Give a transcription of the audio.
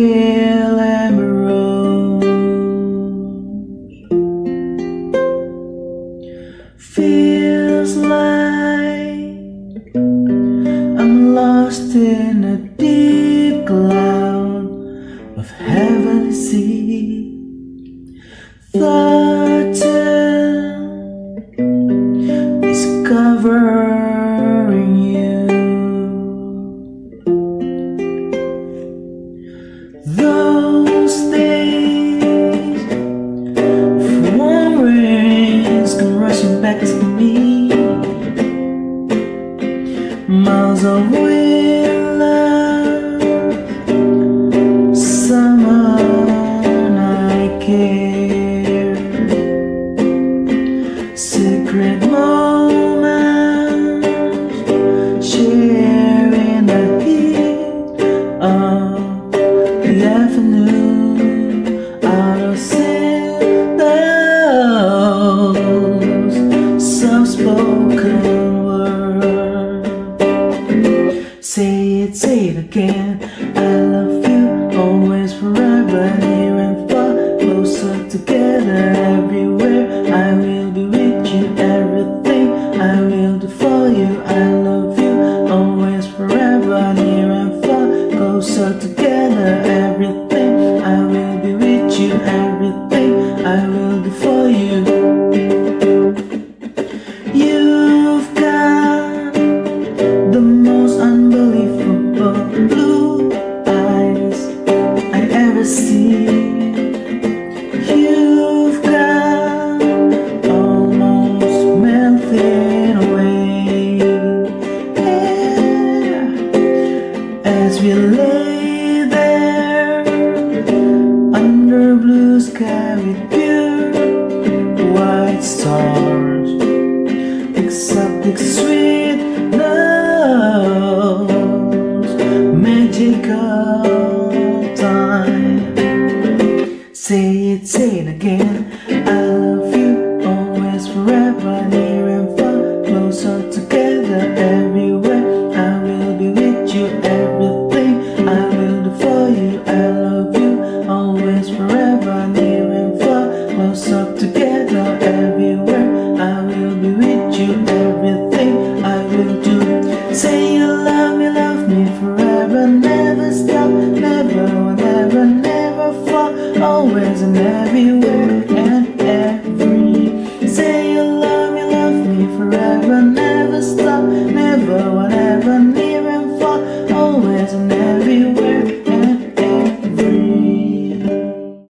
pale amber rose. Feels like I'm lost in a deep cloud of heavenly sea. Certain is covering you. Those days of warm rains come rushing back to me. Miles away, love, someone I care. Secret moments, sharing the heat of the afternoon, out of those soft-spoken words. Say it again. I love you, always, forever, near and far, closer together, everywhere. I will be with you, everything I will do for you. I love you, always, forever, near and far, closer together, everything I will be with you, everything I will do for you. You've got the most unbelievable blue eyes I ever see. You've got almost melting away, yeah. As we lay there under blue sky with pure white stars, exotic sweet love's magical time. Say it again. I love you, always, forever, near and far, closer together, everywhere. I will be with you, everything I will do for you. I love you, always, forever, near and far, closer together, everywhere. I will be with you, everything I will do. Say you love me forever, never stop, never, never, never fall, always and everywhere.